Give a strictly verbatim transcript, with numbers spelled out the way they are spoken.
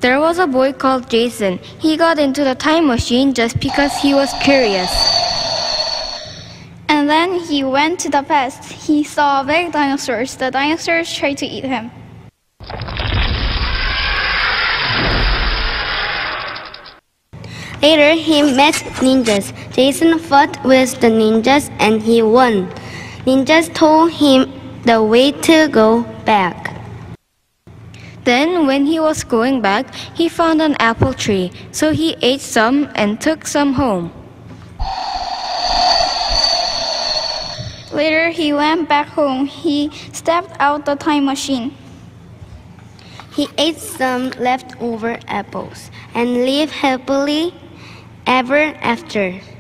There was a boy called Jason. He got into the time machine just because he was curious. And then he went to the past. He saw big dinosaurs. The dinosaurs tried to eat him. Later, he met ninjas. Jason fought with the ninjas and he won. Ninjas told him the way to go back. Then, when he was going back, he found an apple tree, so he ate some and took some home. Later, he went back home. He stepped out the time machine. He ate some leftover apples and lived happily ever after.